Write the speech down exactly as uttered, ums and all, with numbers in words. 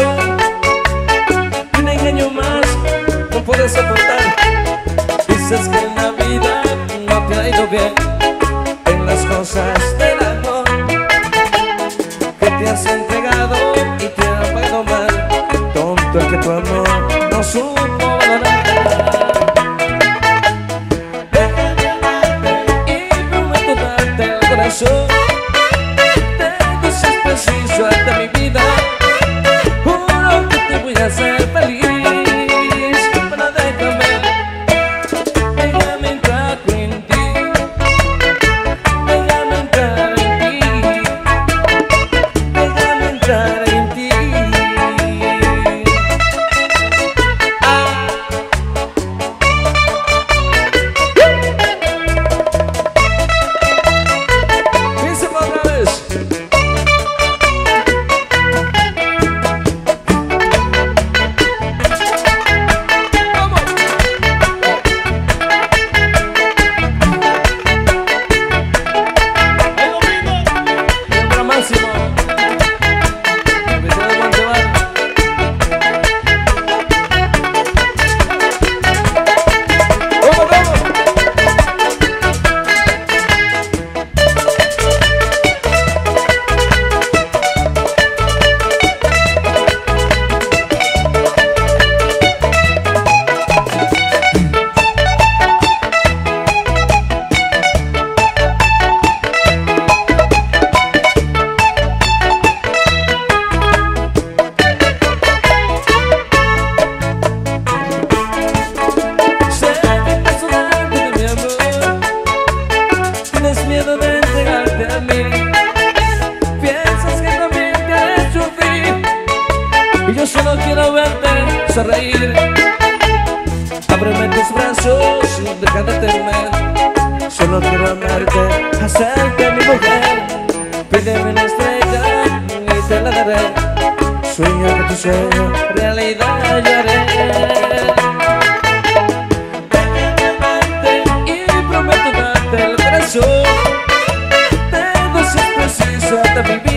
corazón. Y un engaño más no puedes soportar. Dices que en la vida no te ha ido bien en las cosas del amor, que te has entregado y te ha pagado mal. Tonto el que tu amor no supo valorar. Déjame amarte y prometo darte el corazón. Tengo si es preciso hasta mi vida. Juro que te voy a hacer feliz. Pero déjame, déjame entrar en ti. Déjame entrar en ti. Déjame entrar en ti. Díselo otra vez. Yo solo quiero verte sonreír. Ábreme tus brazos y deja de temer. Solo quiero amarte, hacerte mi mujer. Pídeme una estrella y te la daré. Sueño que tu sueño realidad yo haré. Déjame amarte y prometo darte el corazón. Tengo si es preciso hasta mi vida.